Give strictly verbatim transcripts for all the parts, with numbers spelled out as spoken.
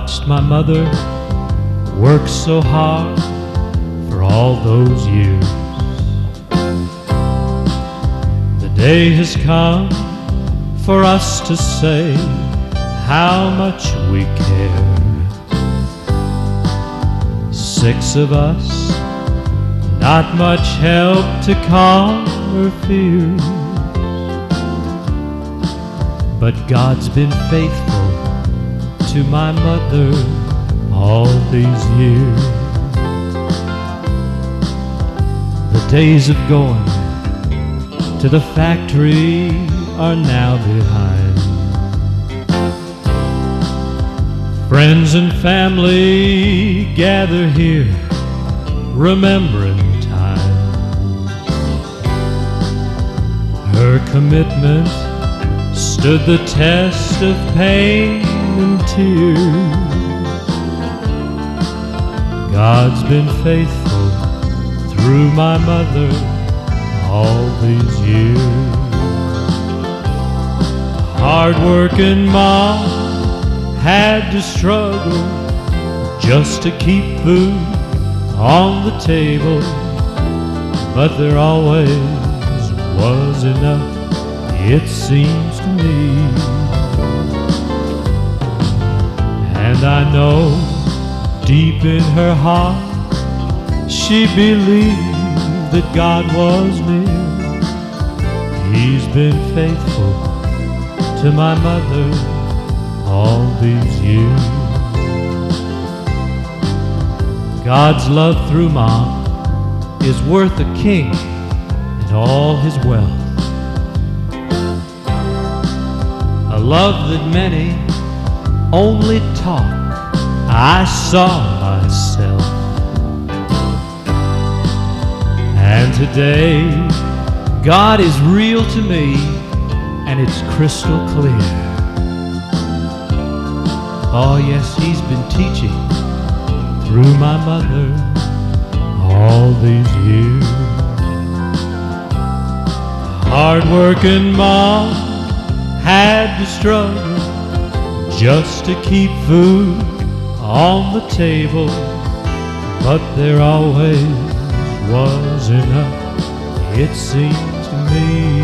watched my mother work so hard for all those years. The day has come for us to say how much we care. Six of us, not much help to calm her fears. But God's been faithful to my mother all these years. The days of going to the factory are now behind. Friends and family gather here, remembering time. Her commitment stood the test of pain and tears. God's been faithful through my mother all these years. Hard-working mom had to struggle just to keep food on the table, but there always was enough, it seems to me. And I know deep in her heart she believed that God was near. He's been faithful to my mother all these years. God's love through Mom is worth a king and all his wealth. A love that many only talk, I saw myself. And today, God is real to me, and it's crystal clear. Oh yes, he's been teaching through my mother all these years. Hard-working mom had to struggle just to keep food on the table, but there always was enough, it seems to me.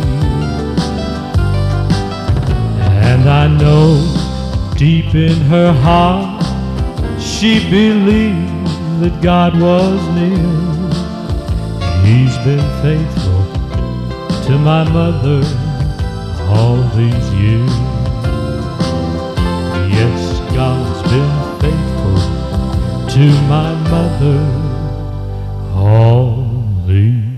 And I know deep in her heart she believed that God was near. He's been faithful to my mother all these years. Yes, God's been faithful to my mother all these years.